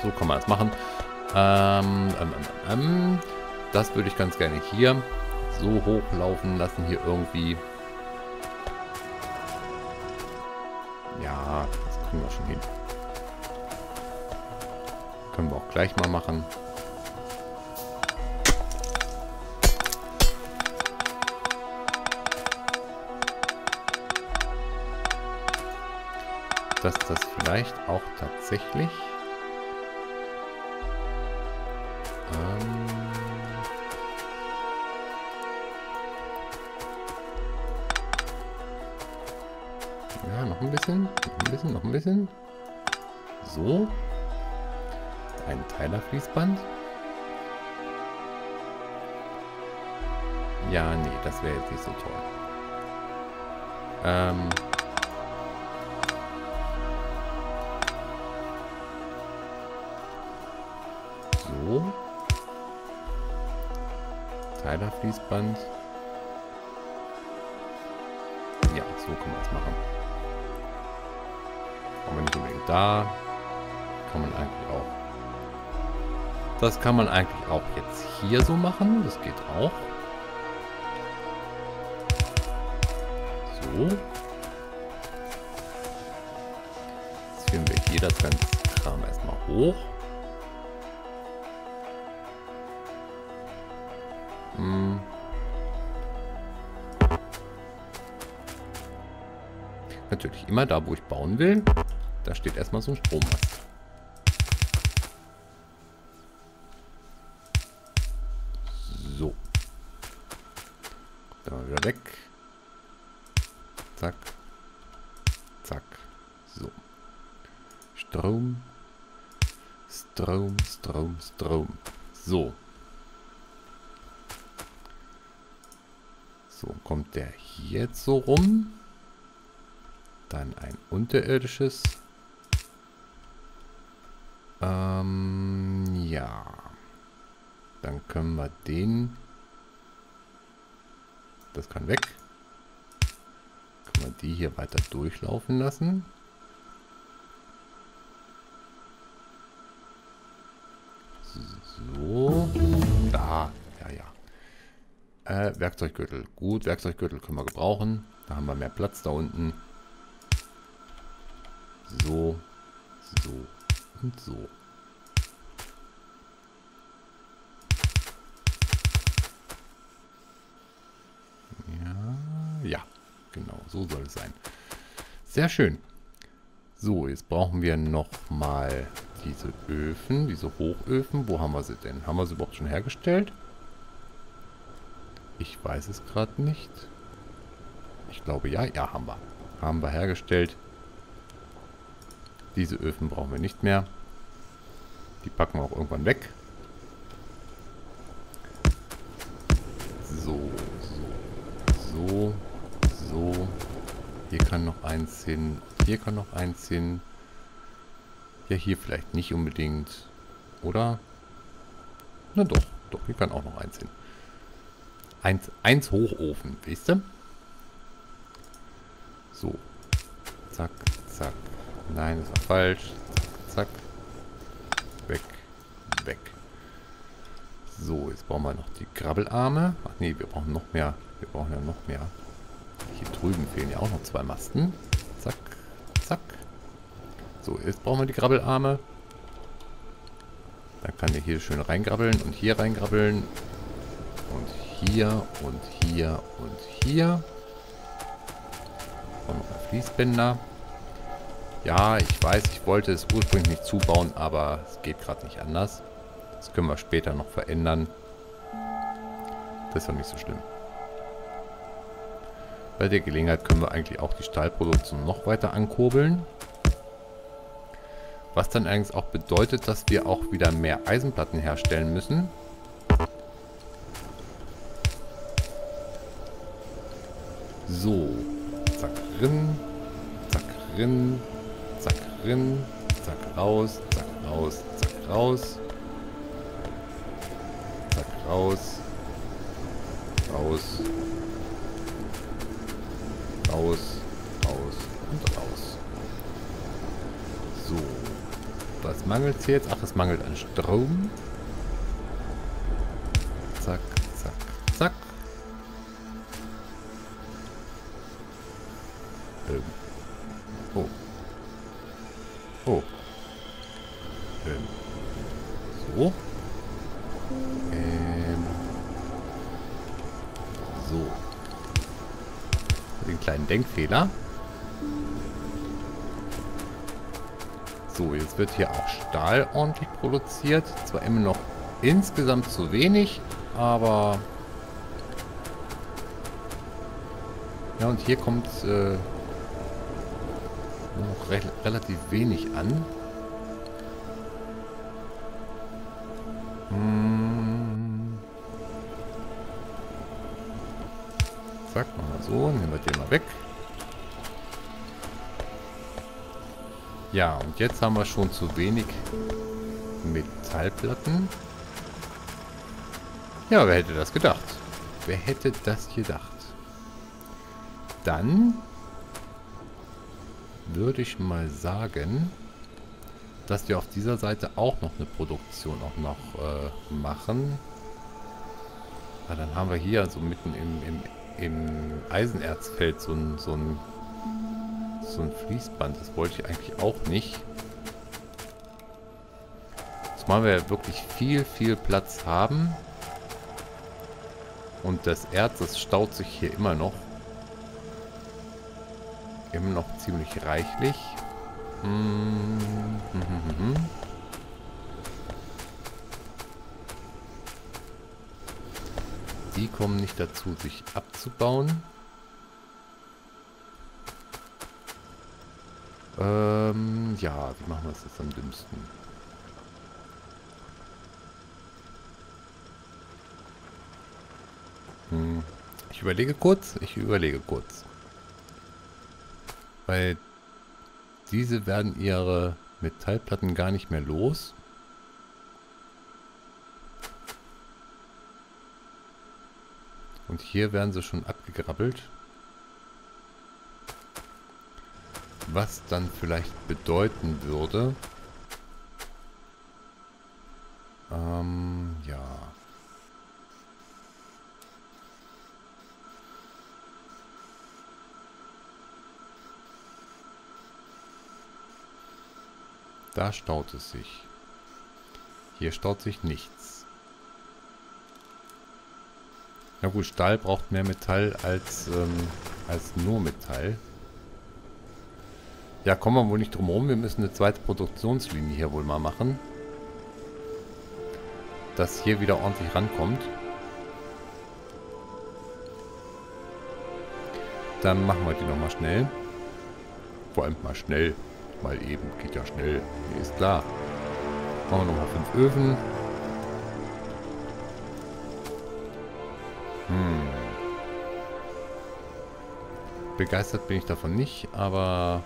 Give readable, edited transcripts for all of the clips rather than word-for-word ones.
so kann man es machen. Das würde ich ganz gerne hier so hochlaufen lassen, hier irgendwie. Ja, das kriegen wir schon hin. Können wir auch gleich mal machen. Dass das vielleicht auch tatsächlich ja, noch ein bisschen. So. Ein Teilerfließband. Ja, nee, das wäre jetzt nicht so toll. So. Teilerfließband. Ja, so kann man es machen. Aber nicht unbedingt da. Kann man eigentlich auch. Das kann man eigentlich auch jetzt hier so machen. Das geht auch. So. Jetzt führen wir hier das ganze Kram erstmal hoch. Natürlich immer da, wo ich bauen will. Da steht erstmal so ein Strommast. So. Dann mal wieder weg. Zack. Zack. So. Strom. Strom, Strom, Strom. So. So, kommt der hier jetzt so rum. Dann ein unterirdisches. Ja. Dann können wir den... Das kann weg. Können wir die hier weiter durchlaufen lassen. So. Da. Ja, ja. Werkzeuggürtel. Gut, Werkzeuggürtel können wir gebrauchen. Da haben wir mehr Platz da unten. So. So. Und so. Ja. Ja. Genau, so soll es sein. Sehr schön. So, jetzt brauchen wir noch mal diese Öfen, diese Hochöfen. Wo haben wir sie denn? Haben wir sie überhaupt schon hergestellt? Ich weiß es gerade nicht. Ich glaube ja. Ja, haben wir. Haben wir hergestellt. Diese Öfen brauchen wir nicht mehr. Die packen wir auch irgendwann weg. So, so, so, so. Hier kann noch eins hin. Hier kann noch eins hin. Ja, hier vielleicht nicht unbedingt. Oder? Na doch, doch, hier kann auch noch eins hin. Eins Hochofen, weißt du? So. Zack, zack. Nein, das war falsch. Zack, zack. Weg, weg. So, jetzt brauchen wir noch die Krabbelarme. Ach nee, wir brauchen noch mehr. Wir brauchen ja noch mehr. Hier drüben fehlen ja auch noch 2 Masten. Zack, zack. So, jetzt brauchen wir die Krabbelarme. Dann kann der hier schön reingrabbeln und hier reingrabbeln. Und hier und hier und hier. Und noch ein Fließbänder. Ja, ich weiß, ich wollte es ursprünglich nicht zubauen, aber es geht gerade nicht anders. Das können wir später noch verändern. Das ist doch nicht so schlimm. Bei der Gelegenheit können wir eigentlich auch die Stahlproduktion noch weiter ankurbeln. Was dann eigentlich auch bedeutet, dass wir auch wieder mehr Eisenplatten herstellen müssen. So. Zack, rin. Zack, rin. Zack, rin. Zack, raus. Zack, raus. Zack, raus. Zack, raus. Raus. Raus. Raus. Und raus. So. Das Was mangelt es jetzt? Ach, es mangelt an Strom. Zack, zack, zack. Oh. Oh. So. So. Den kleinen Denkfehler. So, jetzt wird hier auch Stahl ordentlich produziert. Zwar immer noch insgesamt zu wenig, aber... Ja, und hier kommt noch relativ wenig an. Zack, machen wir so. Nehmen wir den mal weg. Ja, und jetzt haben wir schon zu wenig Metallplatten. Ja, wer hätte das gedacht? Wer hätte das gedacht? Dann würde ich mal sagen, dass wir auf dieser Seite auch noch eine Produktion auch noch machen. Ja, dann haben wir hier also mitten im Eisenerzfeld so ein Fließband. Das wollte ich eigentlich auch nicht. Zumal wir ja wirklich viel Platz haben. Und das Erz, das staut sich hier immer noch. Immer noch ziemlich reichlich. Die kommen nicht dazu, sich abzubauen. Ja, wie machen wir es jetzt am dümmsten? Ich überlege kurz. Weil diese werden ihre Metallplatten gar nicht mehr los. Und hier werden sie schon abgegrabbelt. Was dann vielleicht bedeuten würde... ja... Da staut es sich. Hier staut sich nichts. Na gut, Stahl braucht mehr Metall als nur Metall. Ja, kommen wir wohl nicht drum herum. Wir müssen eine zweite Produktionslinie hier wohl mal machen. Dass hier wieder ordentlich rankommt. Dann machen wir die nochmal schnell. Vor allem mal schnell. Mal eben. Geht ja schnell. Nee, ist klar. Machen wir nochmal 5 Öfen. Begeistert bin ich davon nicht, aber...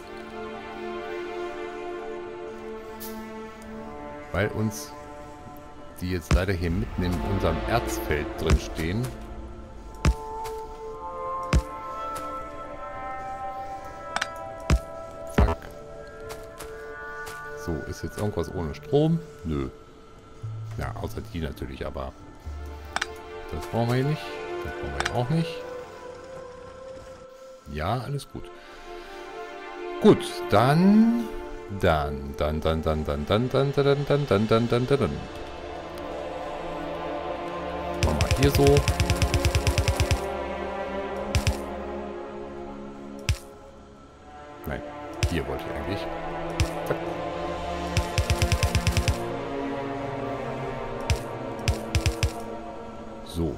Weil uns die jetzt leider hier mitten in unserem Erzfeld drin stehen. Zack. So, ist jetzt irgendwas ohne Strom? Nö. Ja, außer die natürlich, aber das brauchen wir hier nicht. Das brauchen wir hier auch nicht. Ja, alles gut. Gut, dann... Dann. Machen wir hier so. Nein, hier wollte ich eigentlich. Zack. So.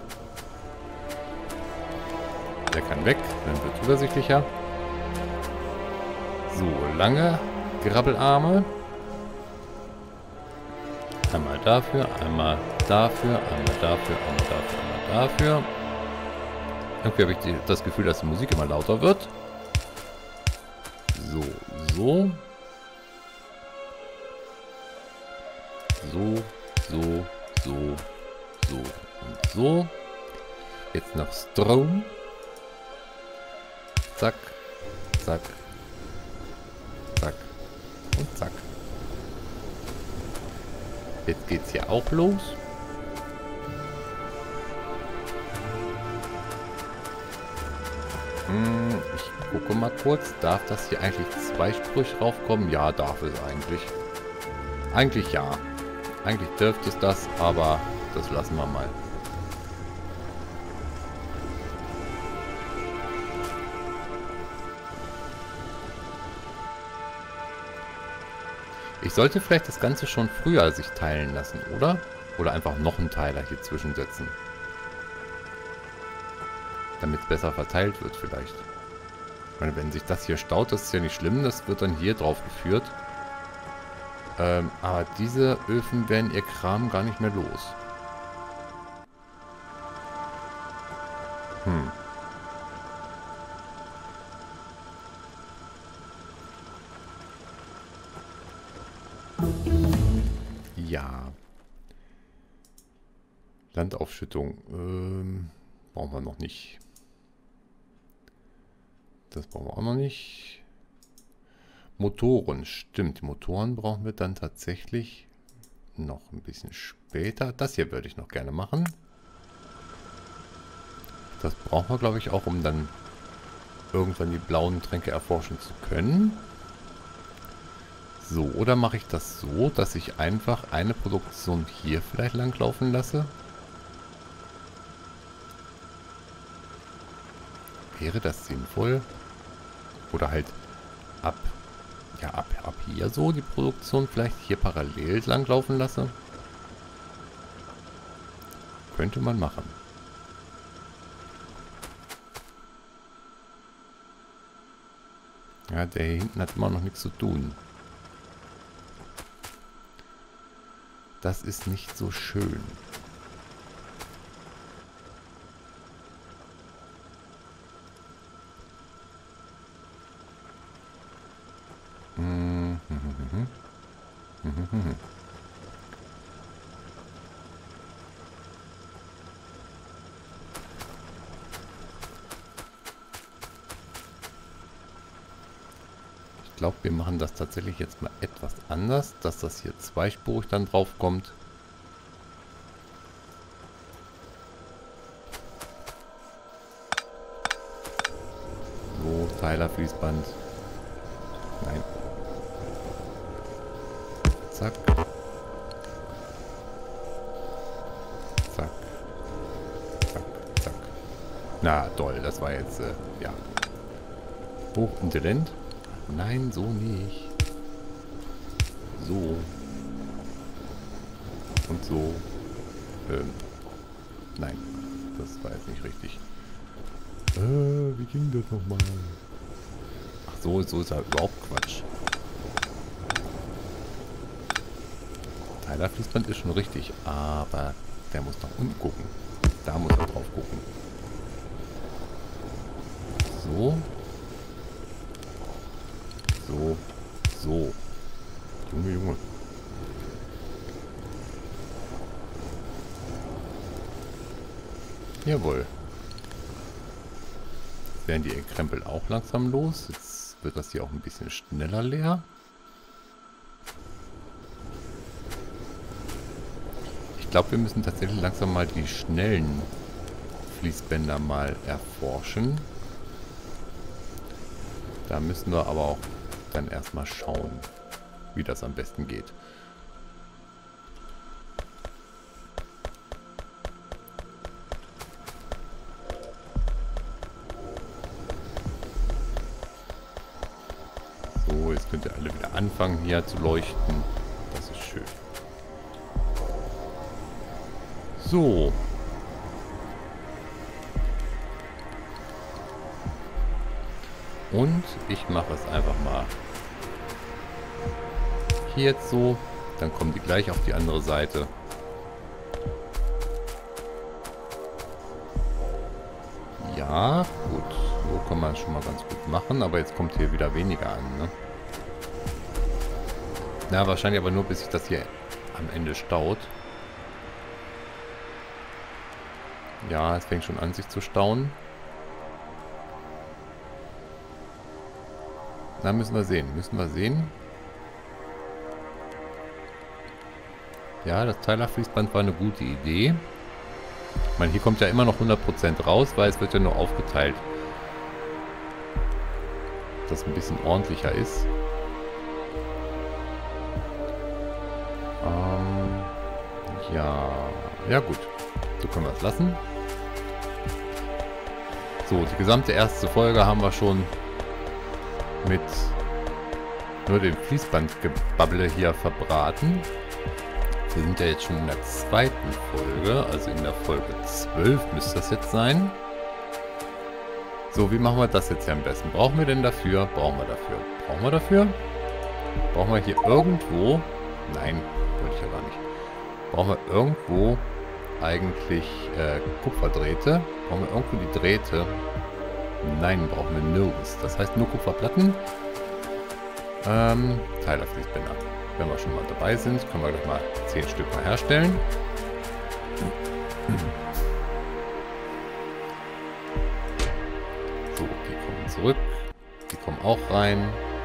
Der kann weg, dann wird es übersichtlicher. So, lange Grabbelarme. Einmal dafür, einmal dafür, einmal dafür, einmal dafür, einmal dafür. Irgendwie habe ich das Gefühl, dass die Musik immer lauter wird. So, so. So, so, so, so und so. Jetzt noch Strom. Zack, zack, zack und zack. Jetzt geht's hier auch los. Ich gucke mal kurz. Darf das hier eigentlich zweispurig raufkommen? Ja, darf es eigentlich. Eigentlich ja. Eigentlich dürfte es das, aber das lassen wir mal. Ich sollte vielleicht das Ganze schon früher sich teilen lassen, oder? Oder einfach noch einen Teiler hier zwischensetzen. Damit es besser verteilt wird vielleicht. Ich meine, wenn sich das hier staut, das ist ja nicht schlimm. Das wird dann hier drauf geführt. Aber diese Öfen werden ihr Kram gar nicht mehr los. Ja. Landaufschüttung. Brauchen wir noch nicht. Das brauchen wir auch noch nicht. Motoren, stimmt. Motoren brauchen wir dann tatsächlich noch ein bisschen später. Das hier würde ich noch gerne machen. Das brauchen wir, glaube ich, auch, um dann irgendwann die blauen Tränke erforschen zu können. So, oder mache ich das so, dass ich einfach eine Produktion hier vielleicht langlaufen lasse? Wäre das sinnvoll? Oder halt ab hier so die Produktion vielleicht hier parallel langlaufen lasse? Könnte man machen. Ja, der hier hinten hat immer noch nichts zu tun. Das ist nicht so schön. Ich glaube, wir machen das tatsächlich jetzt mal etwas anders, dass das hier zweispurig dann drauf kommt. So, Teilerfließband. Nein. Zack. Zack. Zack. Zack. Na toll, das war jetzt, ja. Hochintelligent. Nein, so nicht. So. Und so. Nein. Das war jetzt nicht richtig. Wie ging das nochmal? Ach so ist ja überhaupt Quatsch. Teilerfließband ist schon richtig, aber der muss nach unten gucken. Da muss er drauf gucken. So. So. So. Junge, Junge. Jawohl. Jetzt werden die Krempel auch langsam los. Jetzt wird das hier auch ein bisschen schneller leer. Ich glaube, wir müssen tatsächlich langsam mal die schnellen Fließbänder mal erforschen. Da müssen wir aber auch dann erstmal schauen, wie das am besten geht. So, jetzt könnt ihr alle wieder anfangen hier zu leuchten. Das ist schön. So. Und ich mache es einfach mal hier jetzt so. Dann kommen die gleich auf die andere Seite. Ja, gut. So kann man es schon mal ganz gut machen. Aber jetzt kommt hier wieder weniger an, ne? Na, wahrscheinlich aber nur, bis sich das hier am Ende staut. Ja, es fängt schon an, sich zu stauen. Na, müssen wir sehen. Müssen wir sehen. Ja, das Teilerfließband war eine gute Idee. Ich meine, hier kommt ja immer noch 100% raus, weil es wird ja nur aufgeteilt. Dass das ein bisschen ordentlicher ist. Ja. Ja gut. So können wir es lassen. So, die gesamte erste Folge haben wir schon mit nur dem Fließbandgebabble hier verbraten. Wir sind ja jetzt schon in der zweiten Folge, also in der Folge 12 müsste das jetzt sein. So, wie machen wir das jetzt hier am besten? Brauchen wir denn dafür? Brauchen wir dafür? Brauchen wir dafür? Brauchen wir hier irgendwo... Nein, wollte ich ja gar nicht. Brauchen wir irgendwo eigentlich Kupferdrähte? Brauchen wir irgendwo die Drähte? Nein, brauchen wir nirgends. Das heißt nur Kupferplatten. Teilerfließbänder. Wenn wir schon mal dabei sind, können wir gleich mal 10 Stück mal herstellen. So, die kommen zurück. Die kommen auch rein.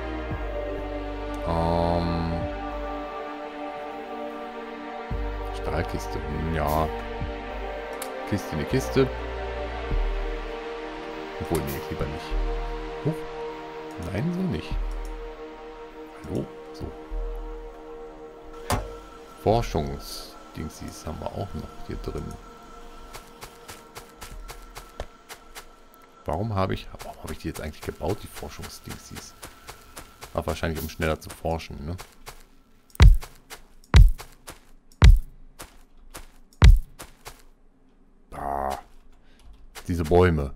Stahlkiste. Ja. Kiste in die Kiste. Obwohl, nee, lieber nicht. Nein, so nicht. Hallo? So. Forschungsdingsies haben wir auch noch hier drin. Warum habe ich die jetzt eigentlich gebaut, die Forschungsdingsies? Aber wahrscheinlich, um schneller zu forschen, ne? Ah, diese Bäume.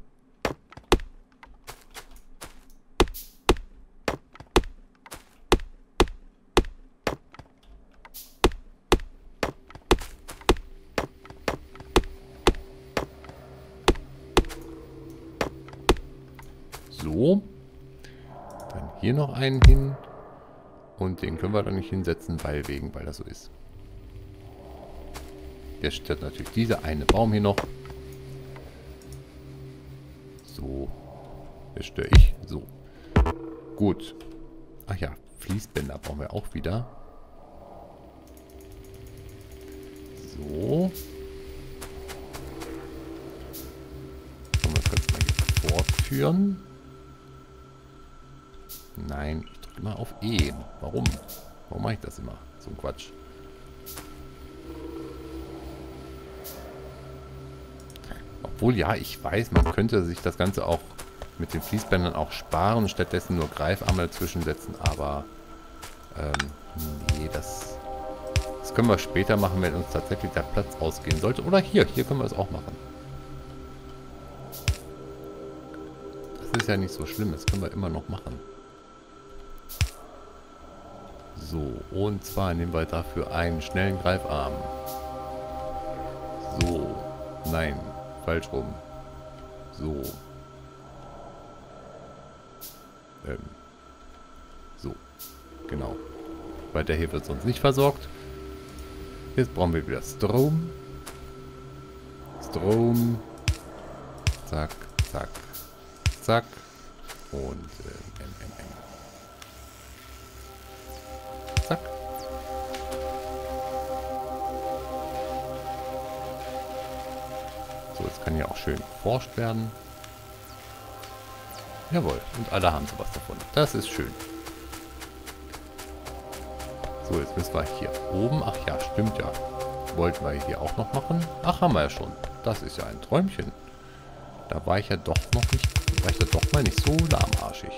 So. Dann hier noch einen hin. Und den können wir dann nicht hinsetzen, weil das so ist. Jetzt steht natürlich dieser eine Baum hier noch. So. Jetzt störe ich. So. Gut. Ach ja, Fließbänder brauchen wir auch wieder. So. Können wir das Ganze mal hier fortführen. Nein, ich drücke immer auf E. Warum? Warum mache ich das immer? So ein Quatsch. Obwohl, ja, ich weiß, man könnte sich das Ganze auch mit den Fließbändern auch sparen und stattdessen nur Greifarme dazwischen setzen, aber nee, das können wir später machen, wenn uns tatsächlich der Platz ausgehen sollte. Oder hier können wir es auch machen. Das ist ja nicht so schlimm, das können wir immer noch machen. So, und zwar nehmen wir dafür einen schnellen Greifarm. So, nein, falsch rum. So. So, genau. Weil der hier wird sonst nicht versorgt. Jetzt brauchen wir wieder Strom. Strom. Zack, zack, zack. Und zack. So, jetzt kann hier auch schön geforscht werden. Jawohl, und alle haben sowas davon. Das ist schön. So, jetzt müssen wir hier oben. Ach ja, stimmt ja. Wollten wir hier auch noch machen? Ach, haben wir ja schon. Das ist ja ein Träumchen. Da war ich ja doch noch nicht, war ich da doch mal nicht so lahmarschig.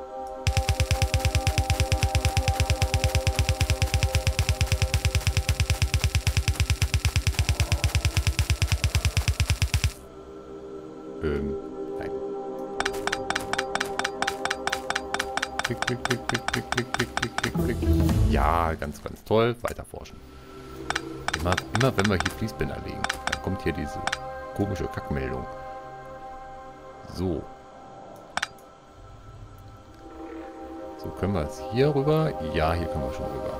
Nein. Klick, klick, klick, klick, klick, klick, klick, klick, klick, klick. Ja, ganz, ganz toll. Weiter forschen. Immer wenn wir hier Fließbänder legen, dann kommt hier diese komische Kackmeldung. So. So, können wir jetzt hier rüber? Ja, hier können wir schon rüber.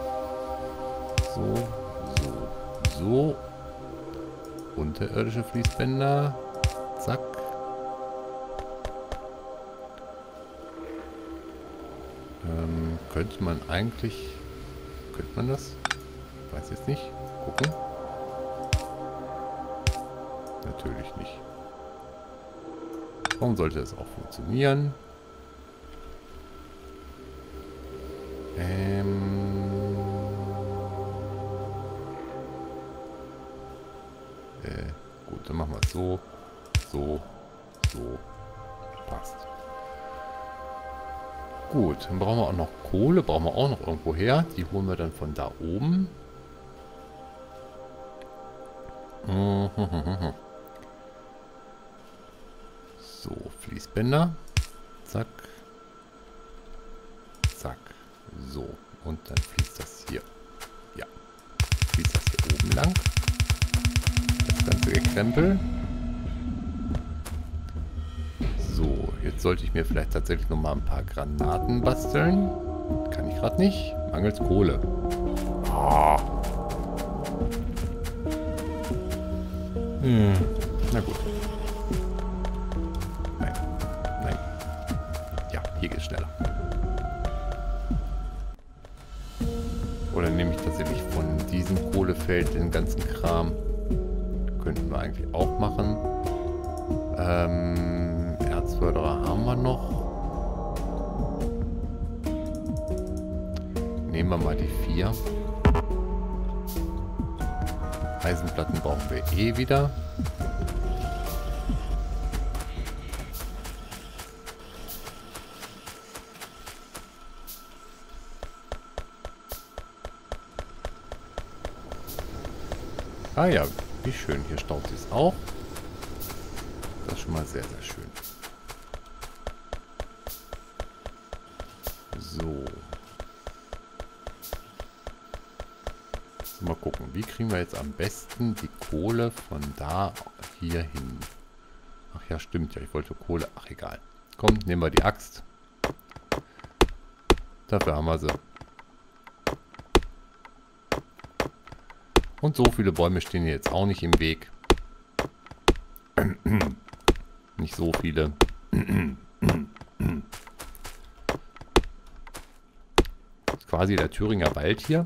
So, so, so. Unterirdische Fließbänder. Zack. Könnte man eigentlich... Könnte man das? Weiß jetzt nicht. Gucken. Natürlich nicht. Warum sollte das auch funktionieren? Gut, dann machen wir es so. So. So. Passt. Gut, dann brauchen wir auch noch Kohle. Brauchen wir auch noch irgendwo her. Die holen wir dann von da oben. So, Fließbänder. Zack. Zack. So. Und dann fließt das hier. Ja. Fließt das hier oben lang. Das ganze Gekrempel. So, jetzt sollte ich mir vielleicht tatsächlich noch mal ein paar Granaten basteln. Kann ich gerade nicht. Mangels Kohle. Oh. Na gut. Nein. Nein. Ja, hier geht es schneller. Oder nehme ich tatsächlich von diesem Kohlefeld den ganzen Kram. Könnten wir eigentlich auch machen. Erzförderer haben wir noch. Nehmen wir mal die 4. Eisenplatten brauchen wir eh wieder. Ah ja, wie schön. Hier staut es auch. Das ist schon mal sehr, sehr schön. So. Mal gucken, wie kriegen wir jetzt am besten die Kohle von da hier hin? Ach ja, stimmt ja, ich wollte Kohle. Ach, egal. Komm, nehmen wir die Axt. Dafür haben wir sie. Und so viele Bäume stehen hier jetzt auch nicht im Weg. Nicht so viele. Das ist quasi der Thüringer Wald hier.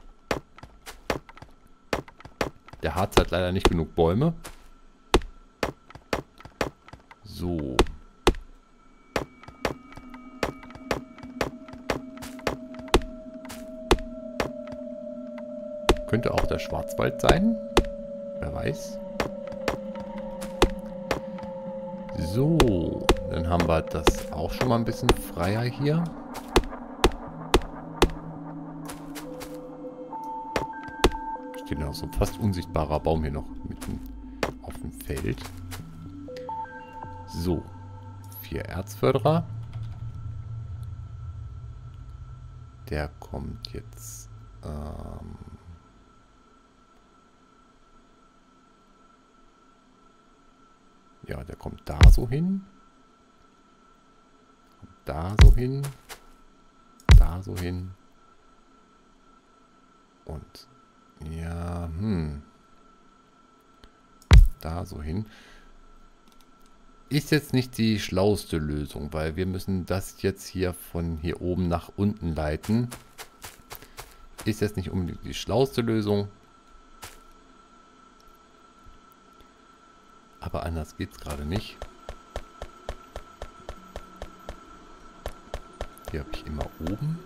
Der Harz hat leider nicht genug Bäume. So. Könnte auch der Schwarzwald sein. Wer weiß. So. Dann haben wir das auch schon mal ein bisschen freier hier. Steht noch so ein fast unsichtbarer Baum hier noch mitten auf dem Feld. So. 4 Erzförderer. Der kommt jetzt. Ja, der kommt da so hin. Da so hin. Da so hin. Und ja, da so hin. Ist jetzt nicht die schlauste Lösung, weil wir müssen das jetzt hier von hier oben nach unten leiten. Ist jetzt nicht unbedingt die schlauste Lösung. Aber anders geht es gerade nicht. Hier habe ich immer oben.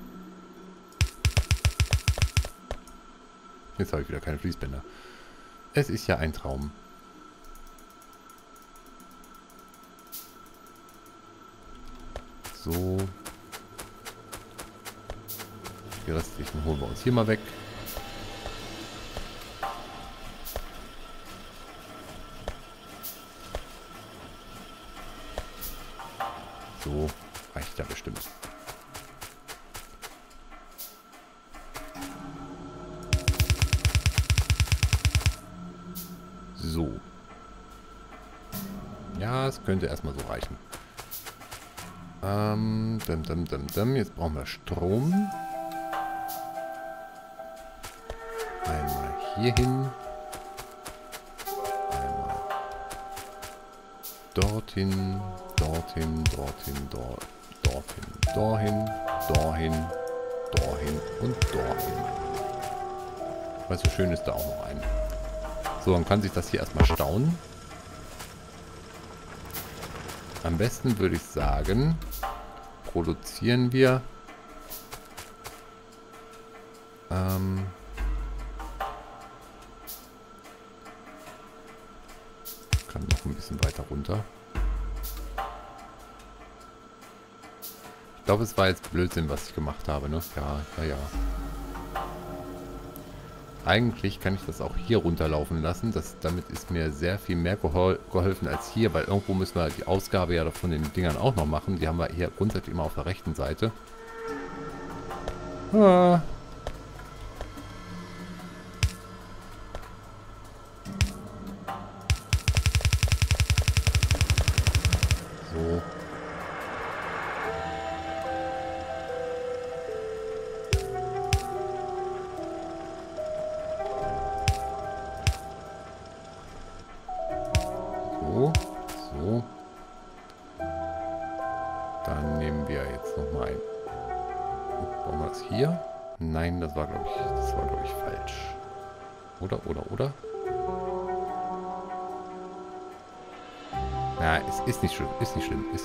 Jetzt habe ich wieder keine Fließbänder. Es ist ja ein Traum. So. Die restlichen holen wir uns hier mal weg. So, reicht ja bestimmt. So. Ja, es könnte erstmal so reichen. Jetzt brauchen wir Strom. Einmal hier hin. Einmal dorthin, dorthin, dorthin, dorthin, dorthin, dorthin, dorthin und dorthin. Weißt du, schön ist da auch noch ein. So, dann kann sich das hier erstmal stauen. Am besten würde ich sagen, produzieren wir kann noch ein bisschen weiter runter. Ich glaube, es war jetzt Blödsinn, was ich gemacht habe, ne? Ja. Eigentlich kann ich das auch hier runterlaufen lassen. Damit ist mir sehr viel mehr geholfen als hier, weil irgendwo müssen wir die Ausgabe ja von den Dingern auch noch machen. Die haben wir hier grundsätzlich immer auf der rechten Seite. Ah. So. So. Dann nehmen wir jetzt nochmal ein. Brauchen wir das hier? Nein, das war glaube ich falsch. Oder? Ja, es ist nicht schlimm, ist nicht schlimm.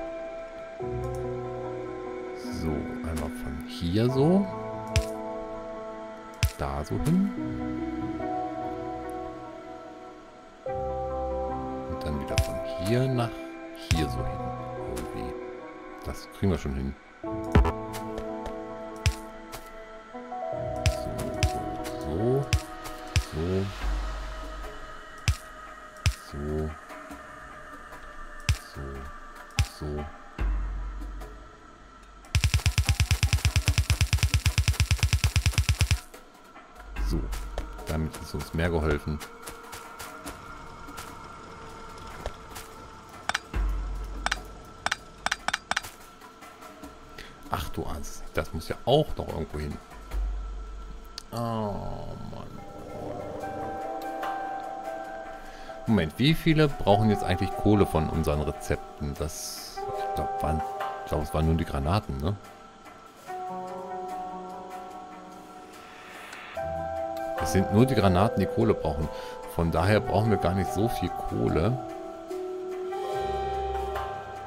So, einmal von hier so. Da so hin. Und dann wieder von hier nach hier so hin. Irgendwie. Das kriegen wir schon hin. So. So, damit ist uns mehr geholfen. Ach du Arzt, das muss ja auch noch irgendwo hin. Oh Mann. Moment, wie viele brauchen jetzt eigentlich Kohle von unseren Rezepten? Ich glaube, es waren nur die Granaten, ne? Es sind nur die Granaten, die Kohle brauchen. Von daher brauchen wir gar nicht so viel Kohle.